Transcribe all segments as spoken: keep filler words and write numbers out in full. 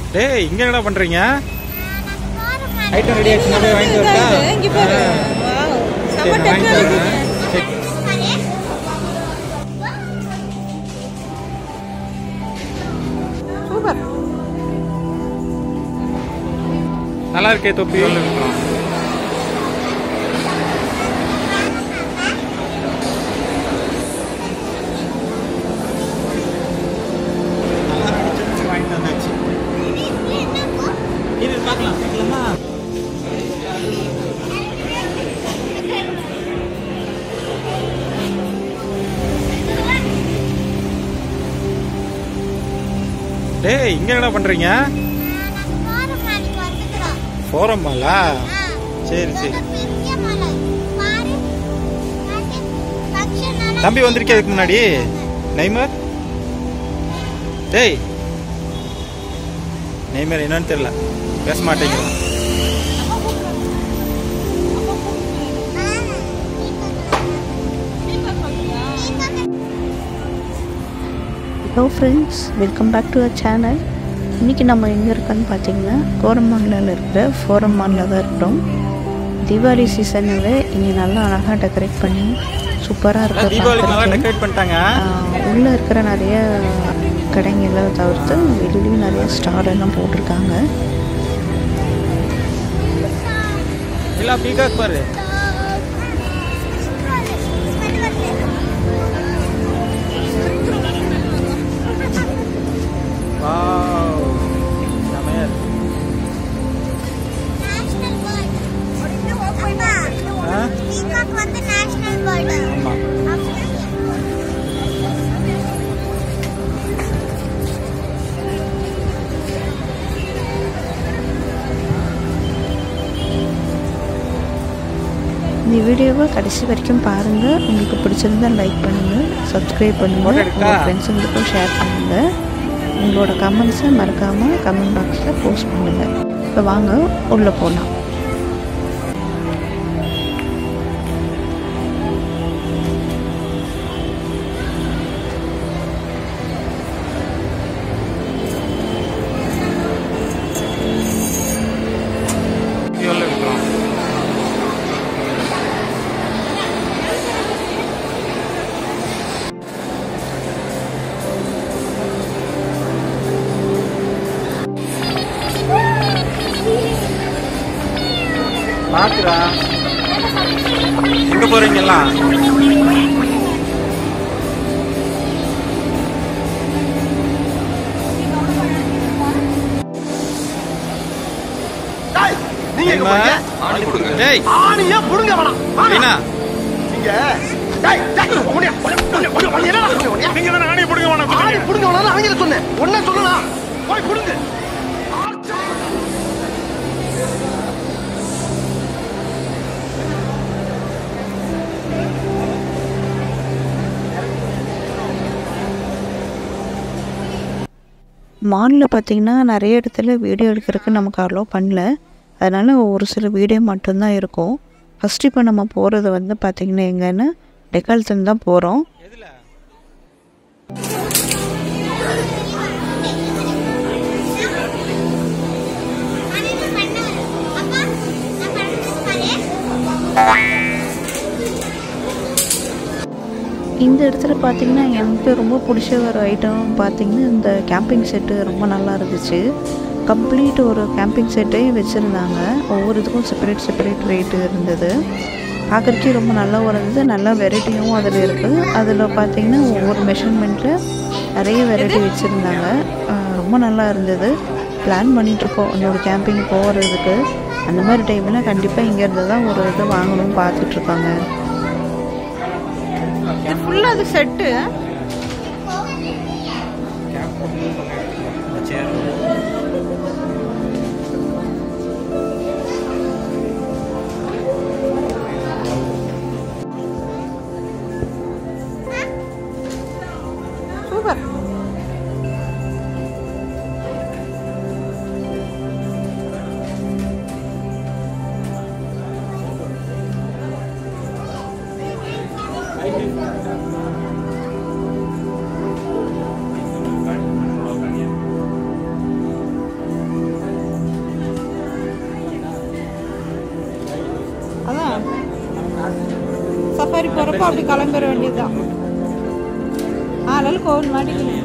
டேய் இங்க என்னடா பண்றீங்க? ஐட்டம் ரெடி ஆயிடுச்சு, நான் போய் வாங்கிட்டு வரட்டா? இங்க பாரு. வாவ். செம டெக்னாலஜி. சூப்பர். நல்லா இருக்கே தொப்பி. டேய் இங்க என்னடா பண்றீங்க? ஃபோரம் மாலா? சரி சரி. தம்பி வந்திருக்கே அதுக்கு முன்னாடி நெய்மர். டேய் நெய்மர் என்னன்னு தெரியல, பேச மாட்டேங்கிறான். Hello friends, welcome back to our channel. இன்றைக்கி நம்ம எங்கே இருக்கோன்னு பார்த்தீங்கன்னா கோரமான்லாவில் இருக்கிற ஃபோரம் மாலில் தான் இருக்கிறோம். தீபாவளி சீசனில் இங்கே நல்லா அழகாக டெக்கரேட் பண்ணி சூப்பராக இருக்கிற உள்ளே இருக்கிற நிறைய கடைங்கெல்லாம் தவிர்த்து வெளியிலையும் நிறைய ஸ்டார் எல்லாம் போட்டிருக்காங்க. பாரு இந்த வீடியோவை கடைசி வரைக்கும் பாருங்கள். உங்களுக்கு பிடிச்சிருந்தால் லைக் பண்ணுங்கள், சப்ஸ்கிரைப் பண்ணுங்கள், உங்கள் ஃப்ரெண்ட்ஸுங்களுக்கும் ஷேர் பண்ணுங்கள். உங்களோட கமெண்ட்ஸை மறக்காமல் கமெண்ட் பாக்ஸில் போஸ்ட் பண்ணுங்கள். இப்போ வாங்க உள்ளே போகலாம். பாக்குறா எங்க போறீங்களா? மாலில் பார்த்திங்கன்னா நிறைய இடத்துல வீடியோ எடுக்கிறதுக்கு நமக்கு அலோவ் பண்ணல. அதனால் ஒரு சில வீடியோ மட்டும்தான் இருக்கும். ஃபஸ்ட்டு இப்போ நம்ம போகிறது வந்து பார்த்திங்கன்னா எங்கன்னா டெக்கால்டன் தான் போகிறோம். இந்த இடத்துல பார்த்திங்கன்னா எனக்கு ரொம்ப பிடிச்ச ஒரு ஐட்டம் பார்த்திங்கன்னா இந்த கேம்பிங் செட்டு ரொம்ப நல்லா இருந்துச்சு. கம்ப்ளீட் ஒரு கேம்பிங் செட்டே வச்சுருந்தாங்க. ஒவ்வொரு இதுக்கும் செப்பரேட் செப்பரேட் ரேட்டு இருந்தது. பார்க்குறக்கே ரொம்ப நல்லா இருந்தது. நல்லா வெரைட்டியும் அதில் இருக்குது. அதில் பார்த்திங்கன்னா ஒவ்வொரு மெஷர்மெண்ட்டில் நிறைய வெரைட்டி வச்சுருந்தாங்க. ரொம்ப நல்லா இருந்தது. பிளான் பண்ணிகிட்ருக்கோம் இன்னொரு கேம்பிங் போகிறதுக்கு. அந்த மாதிரி டைமில் கண்டிப்பாக இங்கேருந்து தான் ஒரு இது வாங்கணும்னு பார்த்துட்ருக்காங்க. ஃபுல்லாக அது செட்டு சூப்பர். வரப்போ அப்படி கிளம்பிட வேண்டியதுதான். ஆளால் கோவில் மாட்டிக்கணும்.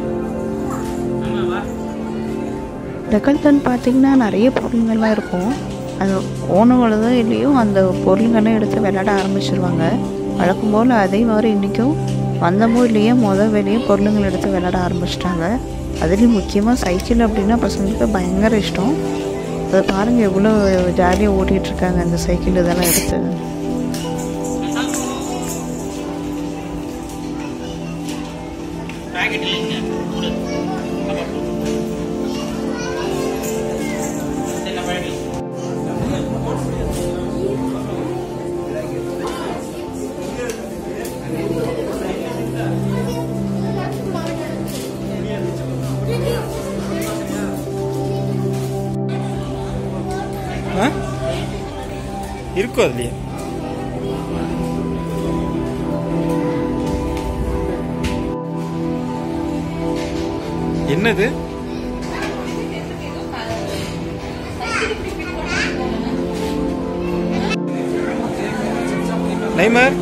டெக்கல்டன் பார்த்தீங்கன்னா நிறைய பொருளுங்கள்லாம் இருக்கும். அது ஓனவளதோ இல்லையோ அந்த பொருளுங்கள்லாம் எடுத்து விளையாட ஆரம்பிச்சிருவாங்க. வழக்கம் போல் அதே மாதிரி இன்றைக்கும் வந்தமோ இல்லையோ மொதல் வேலையே பொருளுங்கள் எடுத்து விளையாட ஆரம்பிச்சிட்டாங்க. அதுலேயும் முக்கியமாக சைக்கிள் அப்படின்னா பசங்களுக்கு பயங்கர இஷ்டம். அதை பாருங்கள் எவ்வளோ ஜாலியாக ஓட்டிகிட்ருக்காங்க அந்த சைக்கிள் இதெல்லாம் எடுத்து. இருக்கும் அதுலயே. என்னது நைமர்?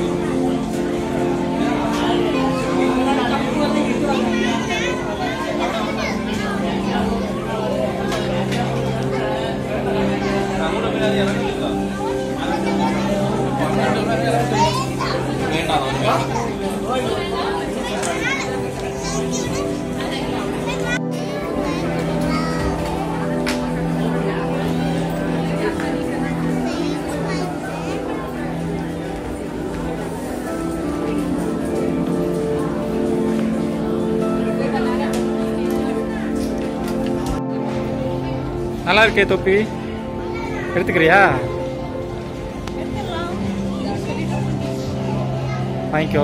நல்லா இருக்கே தொப்பி, எடுத்துக்கிறியா? வாங்கிக்கோ.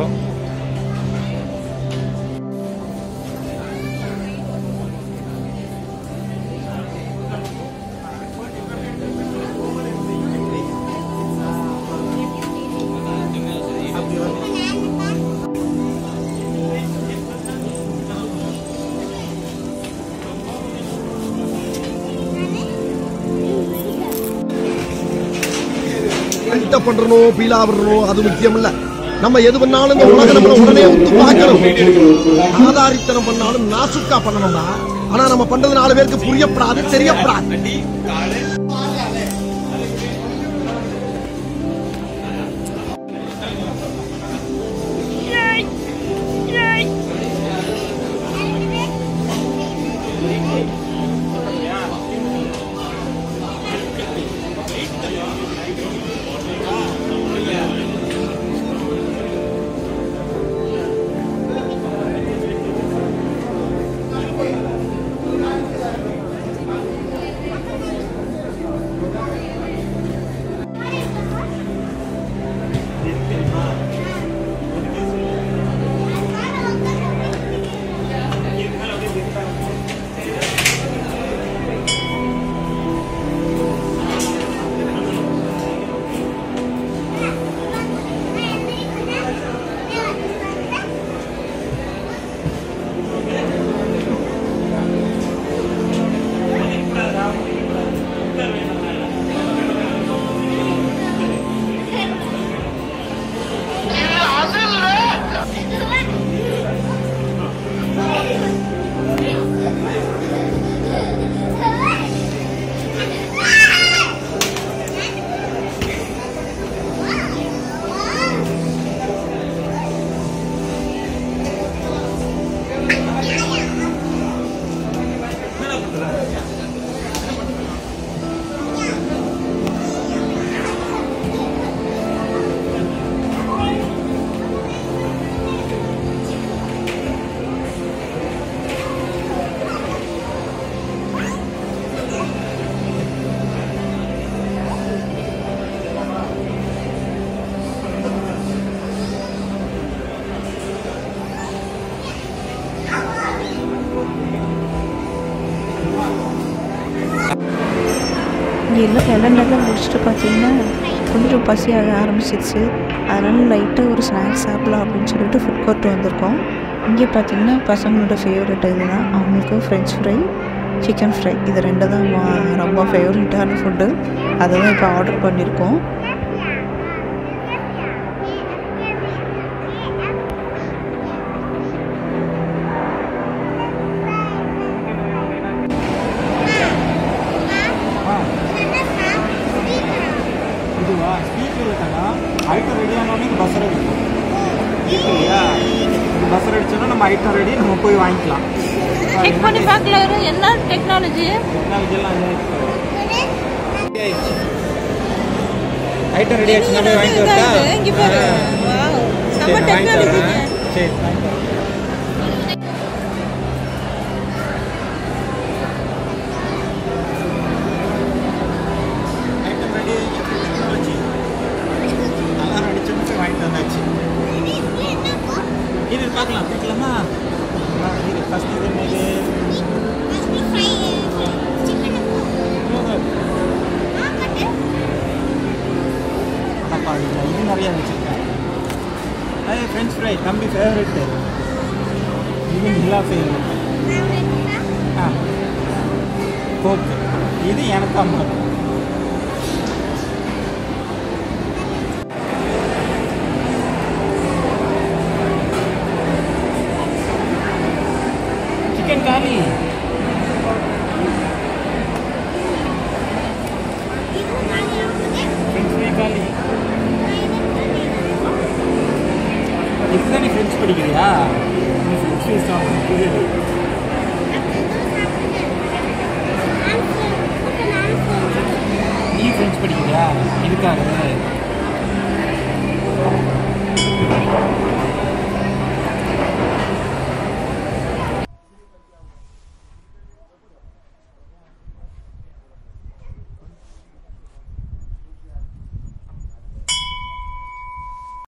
பண்றணும் பீலா வரணும் அது முக்கியம் இல்ல. நம்ம எது பண்ணாலும் இந்த உலக நம்மள உடனே உத்து பார்க்கணும். ஆதாரித்தனம் பண்ணாலும் நாசுக்கா பண்ணணும்டா. ஆனா நம்ம பண்றது நாலு பேருக்கு புரியப்படாது, தெரியப்படாது. எல்லாம் எல்லாம் முடிச்சுட்டு பார்த்தீங்கன்னா கொஞ்சம் பசியாக ஆரம்பிச்சிருச்சு. அதனால் லைட்டாக ஒரு ஸ்நாக்ஸ் சாப்பிடலாம் அப்படின்னு சொல்லிட்டு ஃபுட் கோர்ட் வந்திருக்கோம். இங்கே பார்த்தீங்கன்னா பசங்களோட ஃபேவரட் இதுதான். அவங்களுக்கு ஃப்ரெஞ்ச் ஃப்ரை, சிக்கன் ஃப்ரை இது ரெண்டு தான் ரொம்ப ஃபேவரட்டான ஃபுட்டு. அதை தான் இப்போ ஆர்டர் பண்ணியிருக்கோம். இல்லை தானா ஐட்டம் ரெடி ஆனோடனே இது பஸ்ஸர் அடிக்கும் இருக்கு இல்லையா இது பஸ்ஸர் அடிச்சோன்னா நம்ம ஐட்டம் ரெடி நம்ம போய் வாங்கிக்கலாம் செக் பண்ணி பார்க்கல என்ன டெக்னாலஜி டெக்னாலஜிலாம் ஐட்டம் ரெடி ஆச்சு நம்ம வாங்கிட்டு வரட்டா இங்க பாரு வாவ் நம்ம டெக்னாலஜி சரி வாங்கிட்டு வரேன் ஐட்டம் ரெடி டெக்னாலஜி அலாரம் அடிச்சு வாங்கிட்டு வந்தாச்சு இது பார்க்கலாம் பார்க்கலாமா இது ஃபர்ஸ்ட் இது என்னது இது நிறையா வச்சுருக்கேன் அது ஃப்ரெஞ்ச் ஃப்ரை தம்பி ஃபேவரெட்டு இது நிலா ஃபேவரெட் ஆ கோக்கு இது எனக்கு அம்மா சிக்கன் காலி ஃப்ரெஞ்ச் ஃப்ரை காலி இதுதான் நீ ஃப்ரெஞ்ச் படிக்கிறியா நீ ஃப்ரெஞ்ச் ஃப்ரை சாப்பிட புரியுது நீ ஃப்ரெஞ்ச் படிக்கிறியா இதுக்காக